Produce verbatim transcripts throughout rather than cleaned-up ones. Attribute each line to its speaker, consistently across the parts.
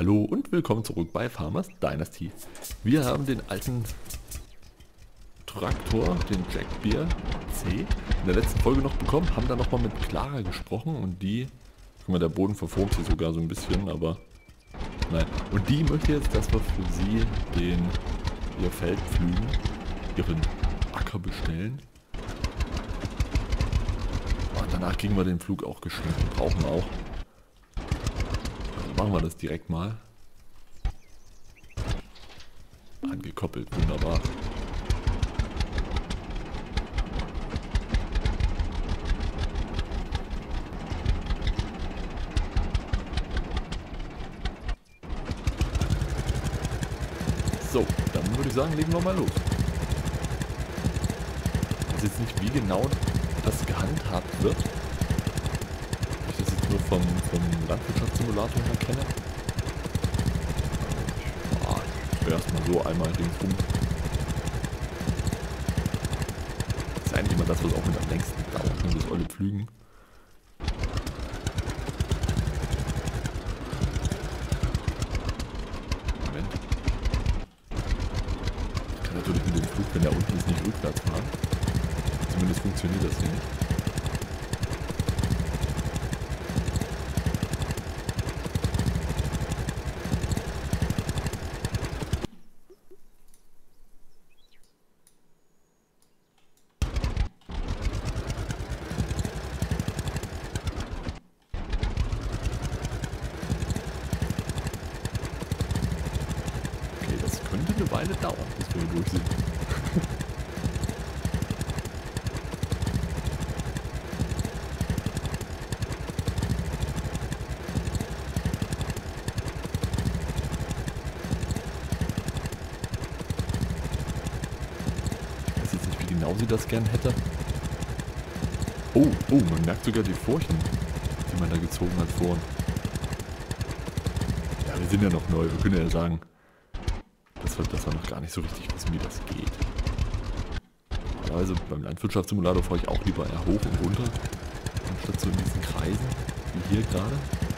Speaker 1: Hallo und willkommen zurück bei Farmers Dynasty. Wir haben den alten Traktor, den Jack Bear C, in der letzten Folge noch bekommen, haben dann nochmal mit Clara gesprochen und die, guck mal, der Boden verformt sich sogar so ein bisschen, aber nein. Und die möchte jetzt, dass wir für sie den, ihr Feld pflügen, ihren Acker bestellen. Und danach kriegen wir den Flug auch geschenkt, den brauchen wir auch. Machen wir das direkt mal. Angekoppelt, wunderbar. So, dann würde ich sagen, legen wir mal los. Ich weiß jetzt nicht, wie genau das gehandhabt wird. Ich das jetzt nur vom, vom Landwirtschaftssimulator her kenne. Ah, ich wäre erstmal so einmal ringsrum. Das ist eigentlich immer das, was auch mit am längsten dauert, ne? Das olle Pflügen. Moment. Ich kann natürlich mit dem Flug, wenn der unten ist, nicht rückwärts fahren. Zumindest funktioniert das hier nicht. Könnte eine Weile dauern, bis wir hier durch sind. Ich weiß jetzt nicht, wie genau sie das gern hätte. Oh, oh, man merkt sogar die Furchen, die man da gezogen hat vorhin. Ja, wir sind ja noch neu, wir können ja sagen, dass wir, dass wir noch gar nicht so richtig wissen, wie das geht. Also beim Landwirtschaftssimulator fahre ich auch lieber eher hoch und runter, anstatt so in diesen Kreisen, wie hier gerade.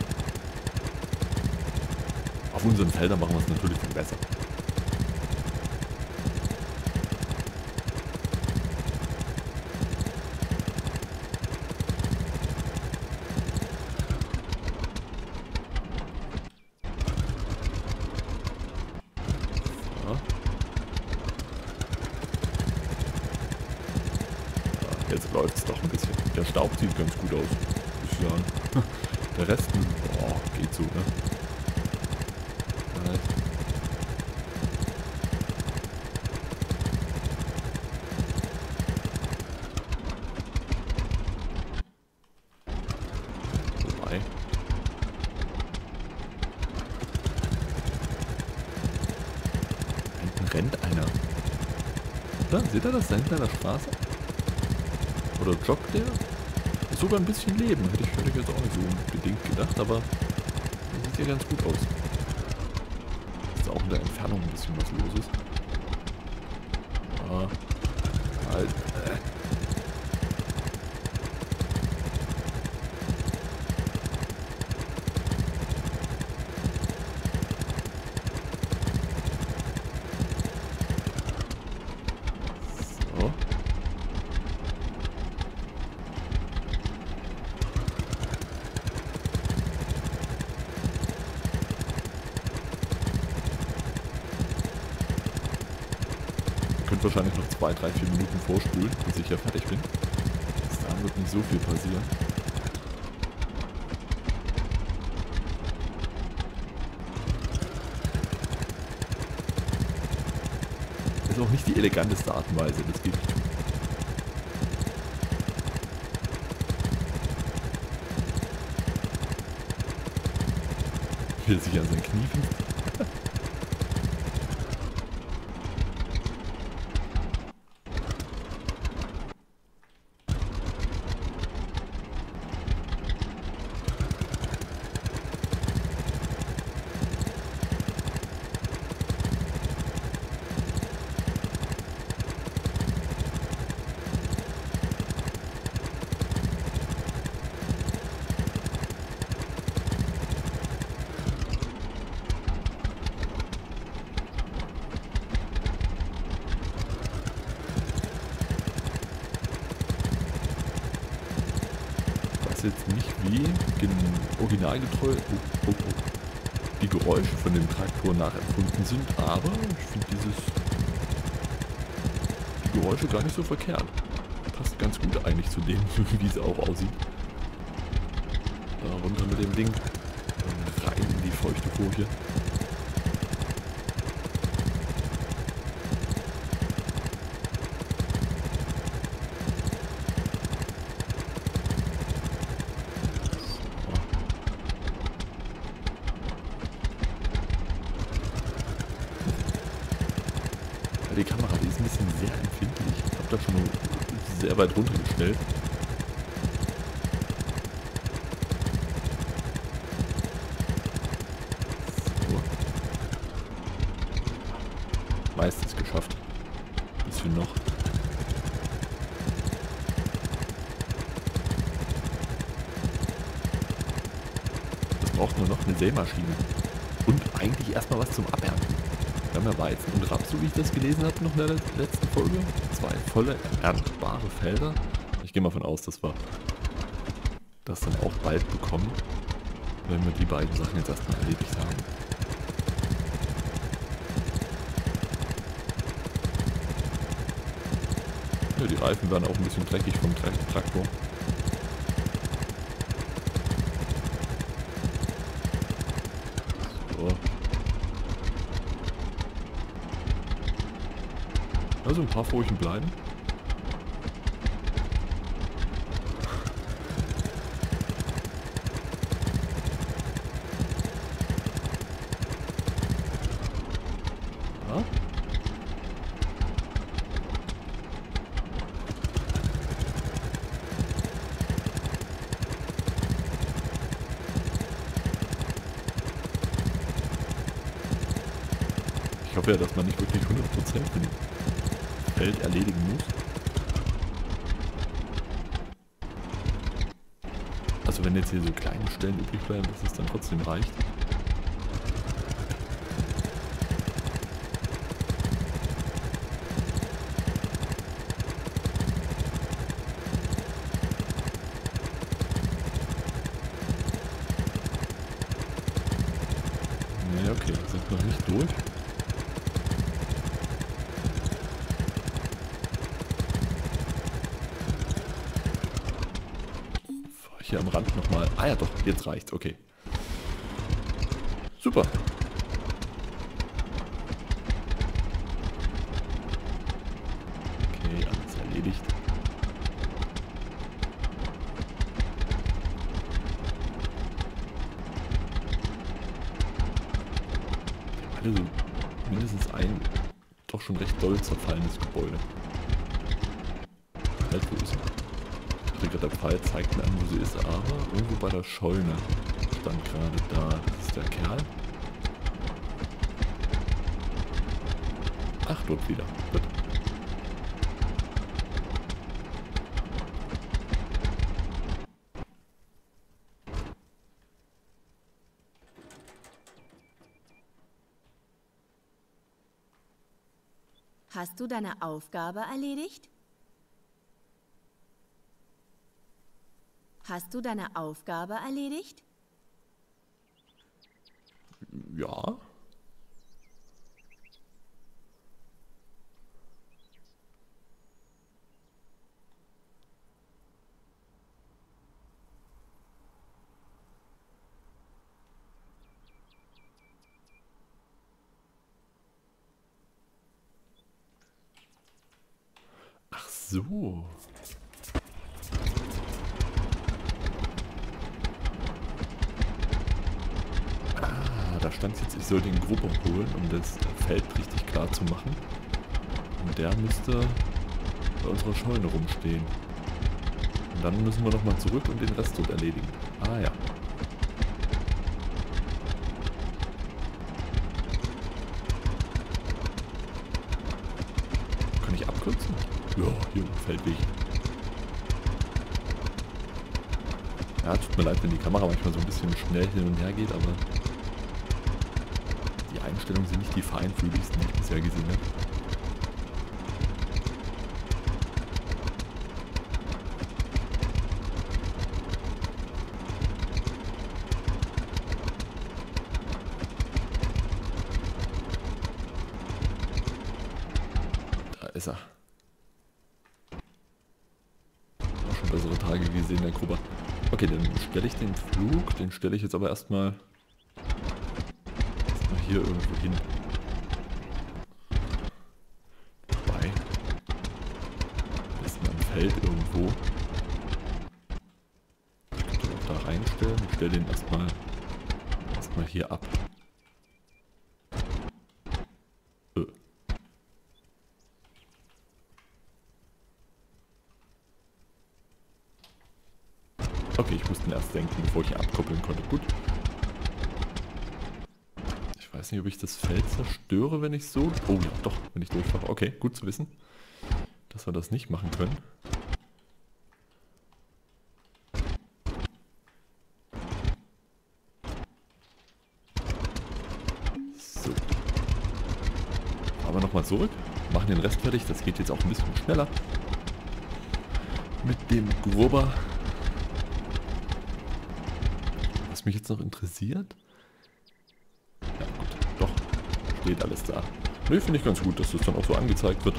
Speaker 1: Auf unseren Feldern machen wir es natürlich dann besser. Jetzt läuft es doch ein bisschen. Der Staub sieht ganz gut aus, muss ich sagen. Der Rest, boah, geht so, ne? Right. Wobei. Da hinten rennt einer. Da, seht ihr das da hinten an der Straße? Oder joggt der? Ist sogar ein bisschen Leben. Hätte ich, hätte ich jetzt auch nicht so unbedingt gedacht, aber das sieht ja ganz gut aus. Ist auch in der Entfernung ein bisschen was los ist. Ah, halt. Äh. So. Wahrscheinlich noch zwei, drei, vier Minuten vorspulen, bis ich ja fertig bin. Bis dahin wird nicht so viel passieren. Das ist auch nicht die eleganteste Art und Weise, das gebe ich zu. Wie er sich an sein Knie fügt. jetzt nicht, wie originalgetreu oh, oh, oh, die Geräusche von dem Traktor nachempfunden sind, aber ich finde dieses die Geräusche gar nicht so verkehrt. Passt ganz gut eigentlich zu dem, wie es auch aussieht. Da runter mit dem Ding und rein in die feuchte Folie. Die Kamera, die ist ein bisschen sehr empfindlich. Ich habe da schon sehr weit runtergestellt. So. Meistens geschafft. Bisschen noch. Das braucht nur noch eine Sämaschine. Und eigentlich erstmal was zum Abernten. Wir haben ja Weizen und Raps, so wie ich das gelesen habe, noch in der letzten Folge. Zwei volle erntbare Felder. Ich gehe mal von aus, dass wir das dann auch bald bekommen, wenn wir die beiden Sachen jetzt erstmal erledigt haben. Ja, die Reifen werden auch ein bisschen dreckig vom Tra Traktor. So. Also ein paar Furchen bleiben. Ja. Ich hoffe ja, dass man nicht wirklich hundert Prozent bin. Feld erledigen muss. Also wenn jetzt hier so kleine Stellen übrig bleiben, dass es dann trotzdem reicht. Ne, okay, sind noch nicht durch. Hier am Rand nochmal. Ah ja doch, jetzt reicht's. Okay. Super. Okay, alles erledigt. Alle so mindestens ein doch schon recht doll zerfallenes Gebäude. Halt, wo ist er? Der Pfeil zeigt mir an, wo sie ist, aber irgendwo bei der Scheune stand gerade da. Das ist der Kerl. Ach, dort wieder. Gut.
Speaker 2: Hast du deine Aufgabe erledigt? Hast du deine Aufgabe erledigt?
Speaker 1: Ja. Ach so. Da stand jetzt, ich soll den Gruppe holen, um das Feld richtig klar zu machen. Und der müsste bei unserer Scheune rumstehen. Und dann müssen wir nochmal zurück und den Rest dort erledigen. Ah ja. Kann ich abkürzen? Ja, hier Feldweg. Ja, tut mir leid, wenn die Kamera manchmal so ein bisschen schnell hin und her geht, aber die Einstellungen sind nicht die feinfühligsten, die ich bisher gesehen habe. ist er. Auch schon bessere Tage gesehen, der Gruber. Okay, dann stelle ich den Flug, den stelle ich jetzt aber erstmal erstmal hier irgendwo hin. Wobei. Am besten am Feld irgendwo. Ich könnte auch da reinstellen. Ich stelle den erstmal erstmal hier ab. Äh. Okay, ich musste ihn erst denken, bevor ich ihn abkoppeln konnte. Gut. Ich weiß nicht, ob ich das Feld zerstöre, wenn ich so... Oh ja, doch, wenn ich durchfahre. Okay, gut zu wissen, dass wir das nicht machen können. So. Fahren wir nochmal zurück. Machen den Rest fertig. Das geht jetzt auch ein bisschen schneller. Mit dem Grubber. Was mich jetzt noch interessiert... Ja gut, doch, steht alles da. Ne, finde ich ganz gut, dass das dann auch so angezeigt wird.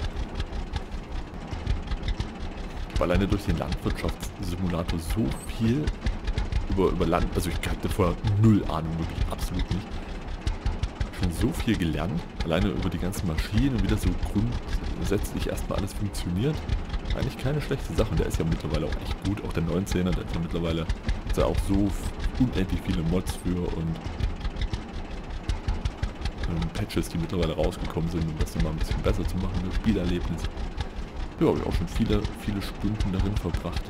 Speaker 1: Ich habe alleine durch den Landwirtschaftssimulator so viel über, über Land... Also ich hatte vorher null Ahnung, wirklich absolut nicht. Schon so viel gelernt, alleine über die ganzen Maschinen und wie das so grundsätzlich erstmal alles funktioniert. Eigentlich keine schlechte Sache. Der ist ja mittlerweile auch echt gut. Auch der neunzehner, der ist ja mittlerweile ist ja auch so unendlich viele Mods für und ähm, Patches, die mittlerweile rausgekommen sind, um das dann mal ein bisschen besser zu machen, das Spielerlebnis. Ja, habe ich auch schon viele, viele Stunden darin verbracht.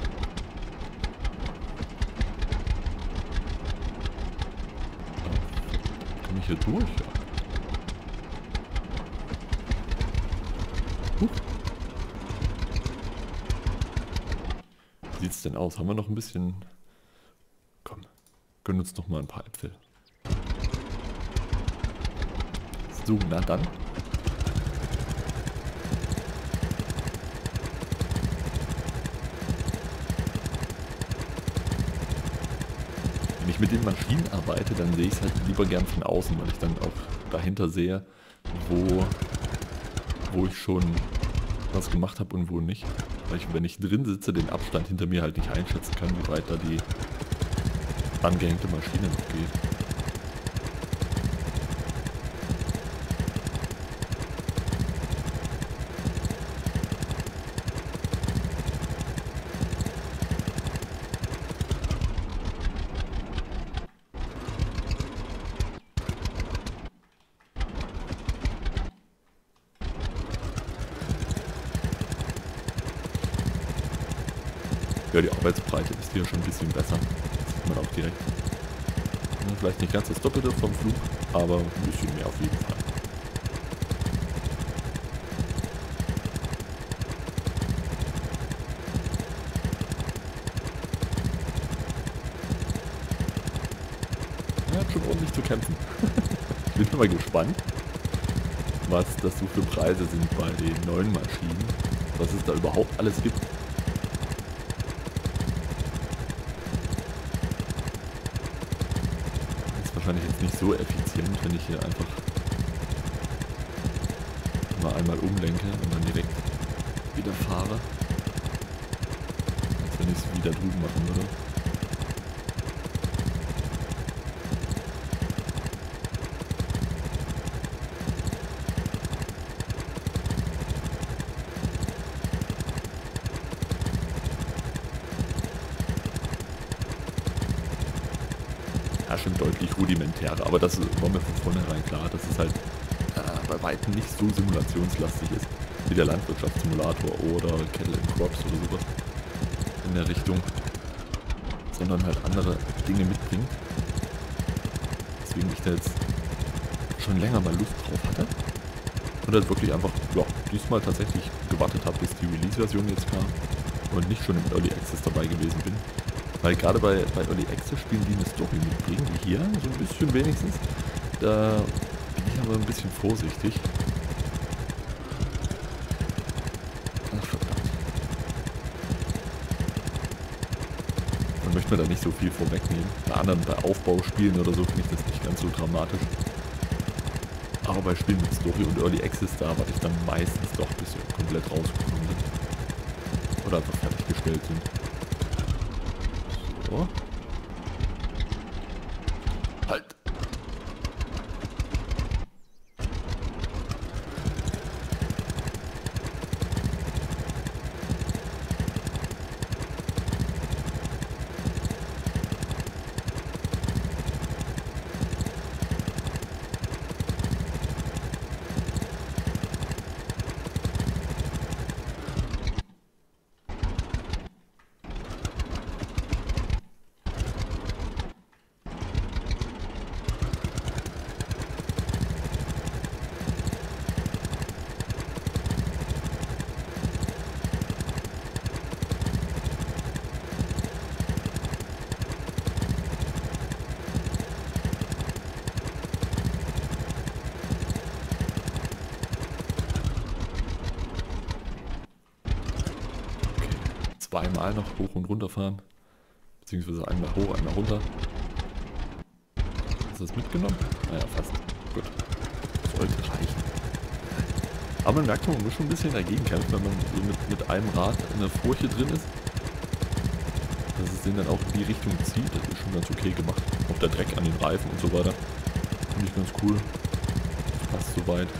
Speaker 1: Ja, komme ich hier durch? Ja. Huch. Wie sieht's denn aus? Haben wir noch ein bisschen... Komm, gönnen uns noch mal ein paar Äpfel. So, na dann. Wenn ich mit den Maschinen arbeite, dann sehe ich es halt lieber gern von außen, weil ich dann auch dahinter sehe, wo, wo ich schon was gemacht habe und wo nicht. Weil ich, wenn ich drin sitze, den Abstand hinter mir halt nicht einschätzen kann, wie weit da die angehängte Maschine noch geht. Ja, die Arbeitsbreite ist hier schon ein bisschen besser. Das sieht man auch direkt. Ja, vielleicht nicht ganz das Doppelte vom Flug, aber ein bisschen mehr auf jeden Fall. Er hat schon ordentlich zu kämpfen. Ich bin mal gespannt, was das so für Preise sind bei den neuen Maschinen. Was es da überhaupt alles gibt. Wahrscheinlich jetzt nicht so effizient, wenn ich hier einfach mal einmal umlenke und dann direkt wieder fahre, als wenn ich es wieder drüben machen würde. Ja, schon deutlich rudimentärer, aber das war mir von vornherein klar, dass es halt äh, bei weitem nicht so simulationslastig ist wie der Landwirtschaftssimulator oder Cattle and Crops oder sowas in der Richtung, sondern halt andere Dinge mitbringt. Deswegen ich da jetzt schon länger mal Lust drauf hatte und halt wirklich einfach, ja, diesmal tatsächlich gewartet habe, bis die Release-Version jetzt kam und nicht schon im Early Access dabei gewesen bin. Weil gerade bei, bei Early Access Spielen, die eine Story mitbringen, wie hier, so ein bisschen wenigstens, da bin ich aber ein bisschen vorsichtig. Ach, verdammt. Man möchte mir da nicht so viel vorwegnehmen. Bei anderen, bei Aufbauspielen oder so, finde ich das nicht ganz so dramatisch. Aber bei Spielen mit Story und Early Access, da warte ich dann meistens doch, bis sie komplett rausgekommen sind. Oder einfach fertiggestellt sind. So. Halt! Zweimal noch hoch und runter fahren. Beziehungsweise einmal hoch, einmal runter. Hast du das mitgenommen? Naja, fast. Gut. Sollte reichen. Aber man merkt, man muss schon ein bisschen dagegen kämpfen, wenn man so mit, mit einem Rad in der Furche drin ist. Dass es den dann auch in die Richtung zieht, das ist schon ganz okay gemacht. Auch der Dreck an den Reifen und so weiter. Finde ich ganz cool. Das passt soweit.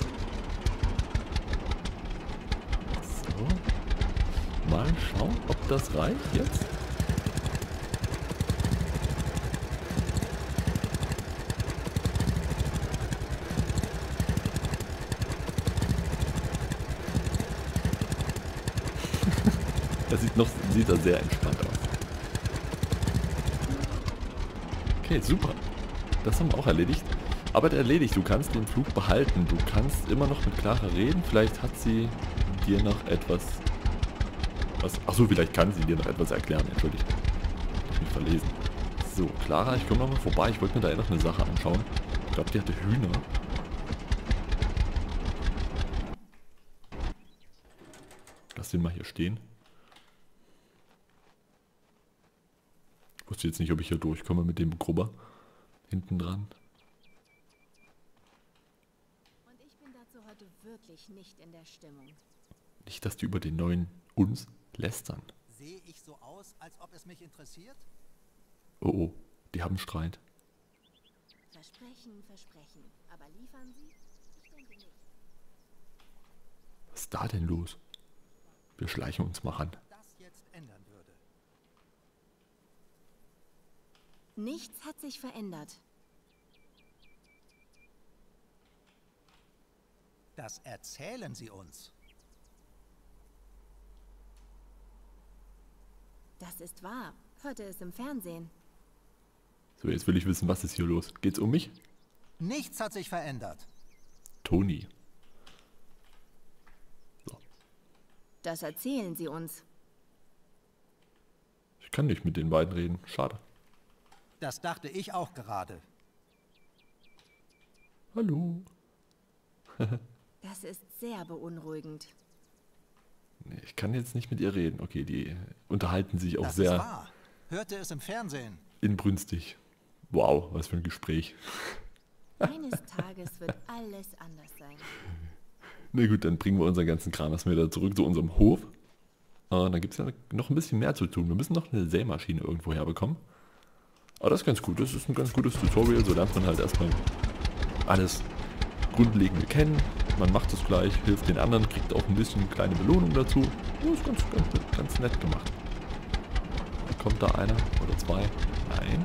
Speaker 1: So. Mal schauen, ob das reicht jetzt. Das sieht noch sieht da sehr entspannt aus. Okay, super. Das haben wir auch erledigt. Aber erledigt, du kannst den Flug behalten. Du kannst immer noch mit Clara reden. Vielleicht hat sie dir noch etwas... Was, achso, vielleicht kann sie dir noch etwas erklären. Entschuldigt. Ich hab mich verlesen. So, Clara, ich komme nochmal vorbei. Ich wollte mir da eh noch eine Sache anschauen. Ich glaube, die hatte Hühner. Lass den mal hier stehen. Ich wusste jetzt nicht, ob ich hier durchkomme mit dem Grubber hinten dran.
Speaker 2: Und ich bin dazu heute wirklich nicht in der Stimmung.
Speaker 1: Nicht, dass die über den neuen uns lästern.
Speaker 3: Sehe ich so aus, als ob es mich interessiert?
Speaker 1: Oh oh, die haben Streit.
Speaker 2: Versprechen, versprechen. Aber liefern Sie? Ich denke nicht.
Speaker 1: Was ist da denn los? Wir schleichen uns mal ran.
Speaker 3: Das jetzt ändern würde.
Speaker 2: Nichts hat sich verändert.
Speaker 3: Das erzählen Sie uns.
Speaker 2: Das ist wahr. Hörte es im Fernsehen.
Speaker 1: So, jetzt will ich wissen, was ist hier los? Geht's um mich?
Speaker 3: Nichts hat sich verändert.
Speaker 1: Toni. So.
Speaker 2: Das erzählen Sie uns.
Speaker 1: Ich kann nicht mit den beiden reden. Schade.
Speaker 3: Das dachte ich auch gerade.
Speaker 1: Hallo.
Speaker 2: Das ist sehr beunruhigend.
Speaker 1: Nee, ich kann jetzt nicht mit ihr reden. Okay, die unterhalten sich auch
Speaker 3: Das ist
Speaker 1: sehr
Speaker 3: wahr. Hörte es im Fernsehen.
Speaker 1: inbrünstig. Wow, was für ein Gespräch.
Speaker 2: Eines Tages wird alles anders sein.
Speaker 1: Na gut, dann bringen wir unseren ganzen Kram erstmal wieder zurück zu unserem Hof. Äh, da gibt es ja noch ein bisschen mehr zu tun. Wir müssen noch eine Sämaschine irgendwo herbekommen. Aber das ist ganz gut. Das ist ein ganz gutes Tutorial. So lernt man halt erstmal alles Grundlegende kennen. Man macht es gleich, hilft den anderen, kriegt auch ein bisschen kleine Belohnung dazu. Das ist ganz, ganz, ganz nett gemacht. Kommt da einer oder zwei? Nein.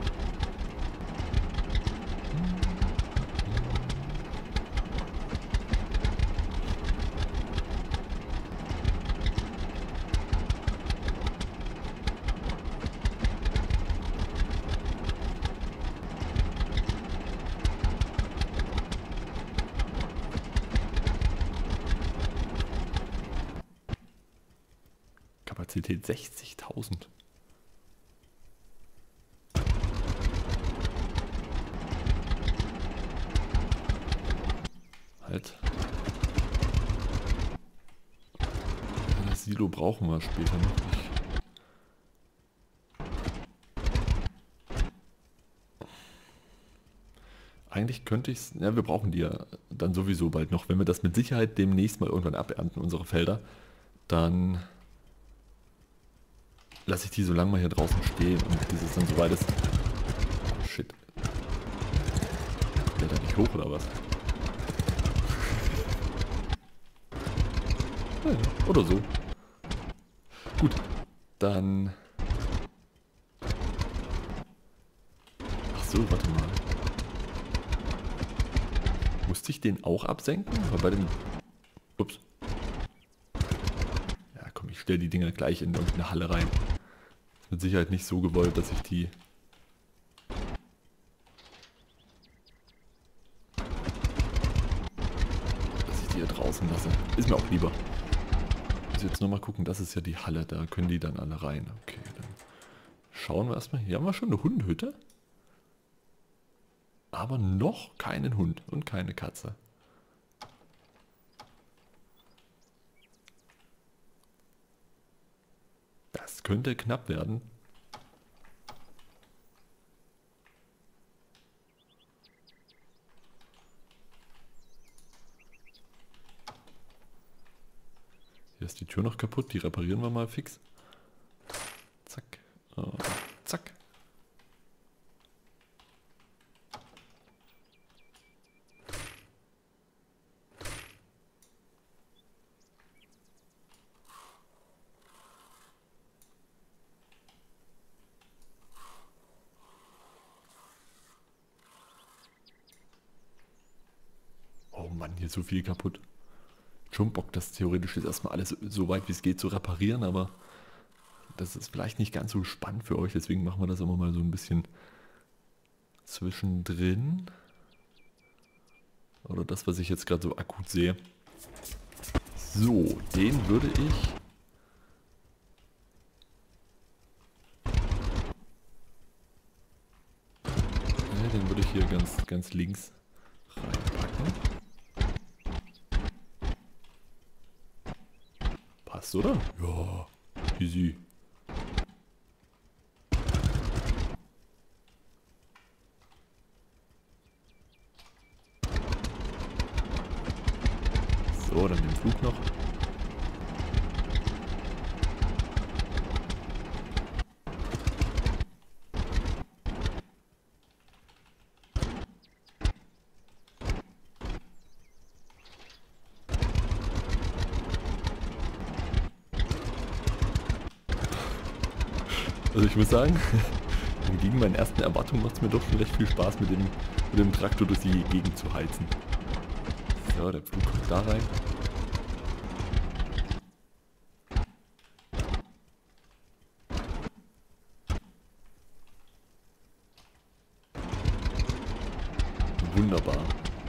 Speaker 1: Kapazität sechzigtausend. Halt. Das Silo brauchen wir später noch nicht. Eigentlich könnte ich es... Ja, wir brauchen die ja dann sowieso bald noch. Wenn wir das mit Sicherheit demnächst mal irgendwann abernten, unsere Felder, dann lasse ich die so lange mal hier draußen stehen und bis es dann soweit ist... Oh, shit. Kommt der da nicht hoch oder was? Ja, oder so. Gut, dann... Ach so, warte mal. Musste ich den auch absenken? Weil bei dem... Ups. Ja, komm, ich stelle die Dinger gleich in irgendeine Halle rein. Ist mit Sicherheit nicht so gewollt, dass ich die... Dass ich die hier draußen lasse. Ist mir auch lieber. Ich muss jetzt nur mal gucken, das ist ja die Halle. Da können die dann alle rein. Okay, dann schauen wir erstmal. Hier haben wir schon eine Hundehütte. Aber noch keinen Hund und keine Katze. Das könnte knapp werden. Hier ist die Tür noch kaputt, die reparieren wir mal fix. Zack. Und zack. Oh Mann, hier ist so viel kaputt. Schon Bock, das theoretisch jetzt erstmal alles so weit wie es geht zu reparieren, aber das ist vielleicht nicht ganz so spannend für euch, deswegen machen wir das immer mal so ein bisschen zwischendrin. Oder das, was ich jetzt gerade so akut sehe. So, den würde ich... Ja, den würde ich hier ganz, ganz links reinpacken. Passt, oder? Ja, easy. So, dann den Flug noch. Also ich muss sagen, entgegen meinen ersten Erwartungen macht es mir doch schon recht viel Spaß, mit dem, mit dem Traktor durch die Gegend zu heizen. So, der Flug kommt da rein. Wunderbar.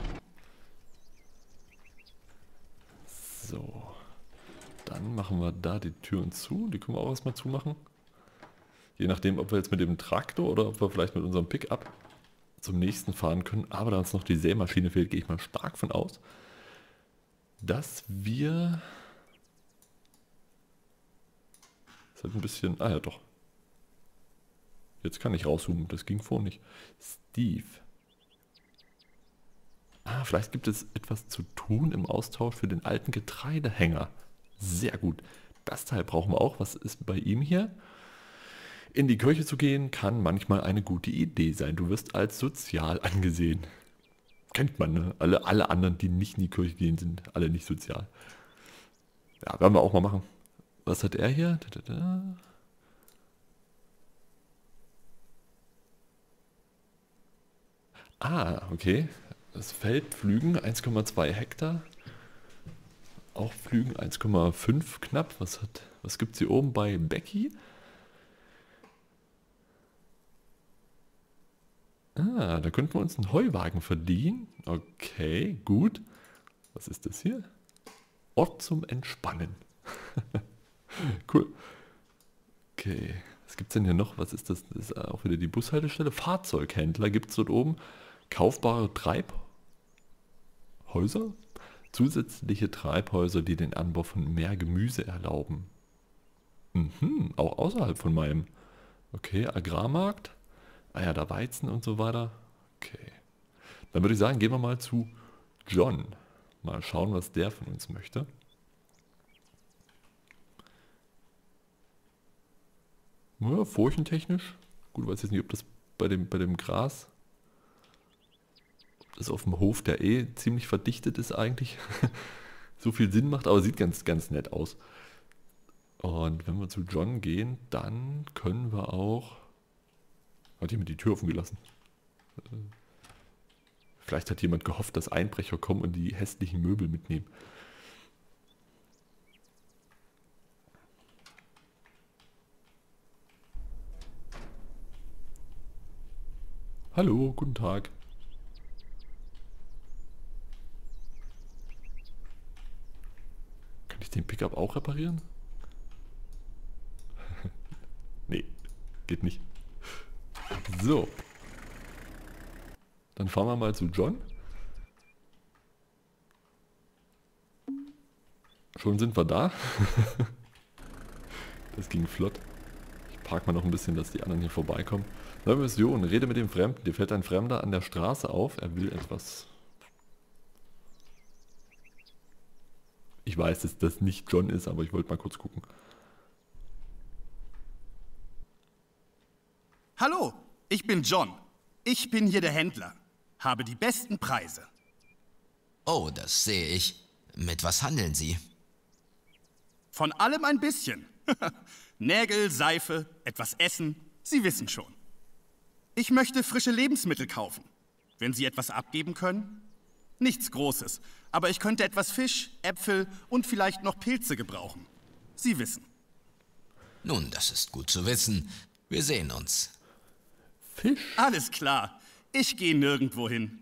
Speaker 1: So. Dann machen wir da die Türen zu. Die können wir auch erstmal zumachen. Je nachdem, ob wir jetzt mit dem Traktor oder ob wir vielleicht mit unserem Pickup zum nächsten fahren können. Aber da uns noch die Sämaschine fehlt, gehe ich mal stark von aus, dass wir... Das hat ein bisschen... Ah ja, doch. Jetzt kann ich rauszoomen. Das ging vorhin nicht. Steve. Ah, vielleicht gibt es etwas zu tun im Austausch für den alten Getreidehänger. Sehr gut. Das Teil brauchen wir auch. Was ist bei ihm hier? In die Kirche zu gehen kann manchmal eine gute Idee sein. Du wirst als sozial angesehen. Kennt man, ne? Alle, alle anderen, die nicht in die Kirche gehen, sind alle nicht sozial. Ja, werden wir auch mal machen. Was hat er hier? Da, da, da. Ah, okay. Das Feld Pflügen, eins Komma zwei Hektar. Auch Pflügen eins Komma fünf knapp. Was, hat, was gibt es hier oben bei Becky? Ah, da könnten wir uns einen Heuwagen verdienen. Okay, gut. Was ist das hier? Ort zum Entspannen. Cool. Okay, was gibt es denn hier noch? Was ist das? Das ist auch wieder die Bushaltestelle. Fahrzeughändler gibt es dort oben. Kaufbare Treibhäuser. Zusätzliche Treibhäuser, die den Anbau von mehr Gemüse erlauben. Mhm, auch außerhalb von meinem. Okay, Agrarmarkt. Ah ja, da Weizen und so weiter. Okay. Dann würde ich sagen, gehen wir mal zu John. Mal schauen, was der von uns möchte. Ja, furchentechnisch. Gut, weiß jetzt nicht, ob das bei dem, bei dem Gras, ob das auf dem Hof, der eh ziemlich verdichtet ist eigentlich, so viel Sinn macht, aber sieht ganz, ganz nett aus. Und wenn wir zu John gehen, dann können wir auch... Hat jemand die Tür offen gelassen? Vielleicht hat jemand gehofft, dass Einbrecher kommen und die hässlichen Möbel mitnehmen. Hallo, guten Tag. Kann ich den Pickup auch reparieren? Nee, geht nicht. So. Dann fahren wir mal zu John. Schon sind wir da. Das ging flott. Ich park mal noch ein bisschen, dass die anderen hier vorbeikommen. Neue Mission. Rede mit dem Fremden. Dir fällt ein Fremder an der Straße auf. Er will etwas. Ich weiß, dass das nicht John ist, aber ich wollte mal kurz gucken.
Speaker 4: Hallo, ich bin John. Ich bin hier der Händler. Habe die besten Preise.
Speaker 5: Oh, das sehe ich. Mit was handeln Sie?
Speaker 4: Von allem ein bisschen. Nägel, Seife, etwas Essen. Sie wissen schon. Ich möchte frische Lebensmittel kaufen. Wenn Sie etwas abgeben können? Nichts Großes, aber ich könnte etwas Fisch, Äpfel und vielleicht noch Pilze gebrauchen. Sie wissen.
Speaker 5: Nun, das ist gut zu wissen. Wir sehen uns.
Speaker 1: Fisch?
Speaker 4: Alles klar. Ich gehe nirgendwo hin.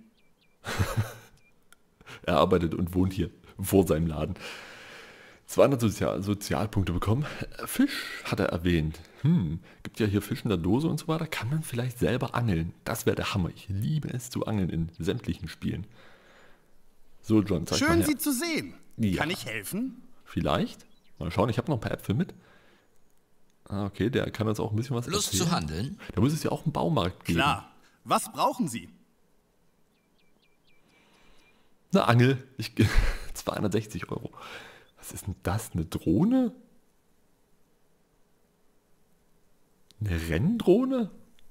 Speaker 1: Er arbeitet und wohnt hier vor seinem Laden. zweihundert Sozial Sozialpunkte bekommen. Fisch hat er erwähnt. Hm, gibt ja hier Fisch in der Dose und so weiter. Kann man vielleicht selber angeln. Das wäre der Hammer. Ich liebe es zu angeln in sämtlichen Spielen. So, John, zeig mal
Speaker 4: Schön,
Speaker 1: her.
Speaker 4: Sie zu sehen.
Speaker 1: Ja.
Speaker 4: Kann ich helfen?
Speaker 1: Vielleicht. Mal schauen, ich habe noch ein paar Äpfel mit. Ah, okay, der kann uns auch ein bisschen was
Speaker 5: Lust
Speaker 1: erzählen.
Speaker 5: zu handeln?
Speaker 1: Da muss es ja auch einen Baumarkt geben.
Speaker 4: Klar. Was brauchen Sie?
Speaker 1: Eine Angel. Ich, zweihundertsechzig Euro. Was ist denn das? Eine Drohne? Eine Renndrohne?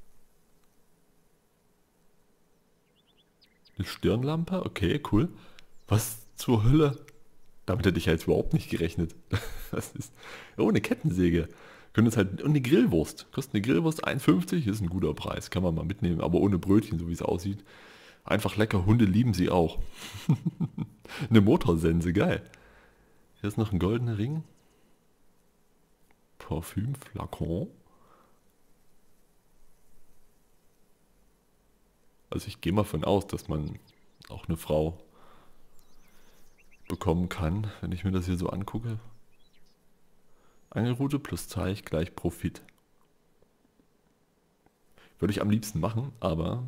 Speaker 1: Eine Stirnlampe? Okay, cool. Was zur Hölle? Damit hätte ich ja jetzt überhaupt nicht gerechnet. Das ist... Oh, eine Kettensäge. Können es halt... Und eine Grillwurst. Kostet eine Grillwurst eins fünfzig. Ist ein guter Preis. Kann man mal mitnehmen. Aber ohne Brötchen, so wie es aussieht. Einfach lecker. Hunde lieben sie auch. Eine Motorsense. Geil. Hier ist noch ein goldener Ring. Parfüm, Flakon. Also ich gehe mal von aus, dass man auch eine Frau bekommen kann, wenn ich mir das hier so angucke. Angelrute plus Teich gleich Profit. Würde ich am liebsten machen, aber...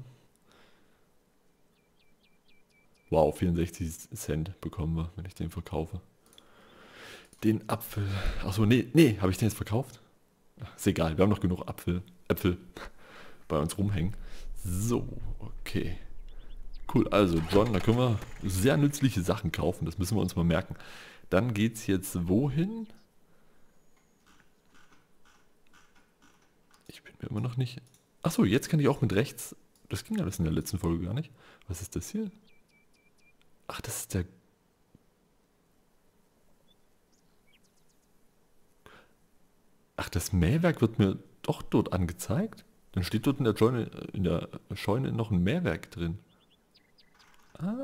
Speaker 1: Wow, vierundsechzig Cent bekommen wir, wenn ich den verkaufe. Den Apfel... Achso, nee, nee, habe ich den jetzt verkauft? Ach, ist egal, wir haben noch genug Apfel, Äpfel bei uns rumhängen. So, okay. Cool, also John, da können wir sehr nützliche Sachen kaufen, das müssen wir uns mal merken. Dann geht's jetzt wohin? Ich bin mir immer noch nicht... Achso, jetzt kann ich auch mit rechts... Das ging alles in der letzten Folge gar nicht. Was ist das hier? Ach, das ist der... Ach, das Mähwerk wird mir doch dort angezeigt? Dann steht dort in der Scheune, in der Scheune noch ein Mähwerk drin. Ah.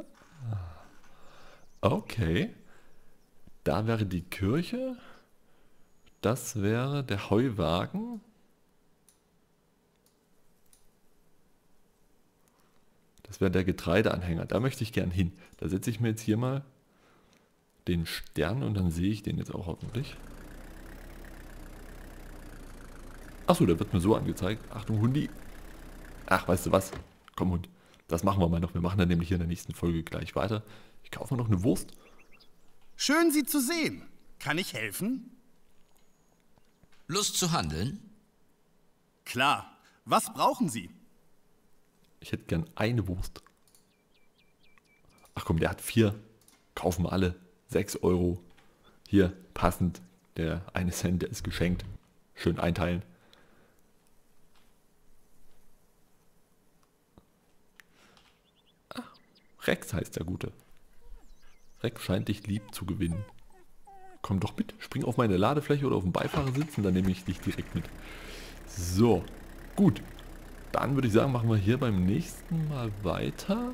Speaker 1: Okay. Da wäre die Kirche. Das wäre der Heuwagen. Das wäre der Getreideanhänger. Da möchte ich gern hin. Da setze ich mir jetzt hier mal den Stern und dann sehe ich den jetzt auch hoffentlich. Achso, der wird mir so angezeigt. Achtung, Hundi. Ach, weißt du was? Komm, Hund. Das machen wir mal noch. Wir machen dann nämlich hier in der nächsten Folge gleich weiter. Ich kaufe mir noch eine Wurst.
Speaker 4: Schön, Sie zu sehen. Kann ich helfen?
Speaker 5: Lust zu handeln?
Speaker 4: Klar. Was brauchen Sie?
Speaker 1: Ich hätte gern eine Wurst. Ach komm, der hat vier. Kaufen wir alle. sechs Euro. Hier, passend. Der eine Cent, der ist geschenkt. Schön einteilen. Ach, Rex heißt der Gute. Rex scheint dich lieb zu gewinnen. Komm doch mit. Spring auf meine Ladefläche oder auf den Beifahrersitz und dann nehme ich dich direkt mit. So, gut. Dann würde ich sagen, machen wir hier beim nächsten Mal weiter.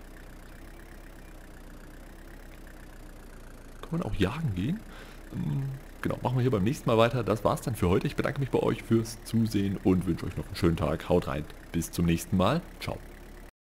Speaker 1: Kann man auch jagen gehen? Genau, machen wir hier beim nächsten Mal weiter. Das war's dann für heute. Ich bedanke mich bei euch fürs Zusehen und wünsche euch noch einen schönen Tag. Haut rein. Bis zum nächsten Mal. Ciao.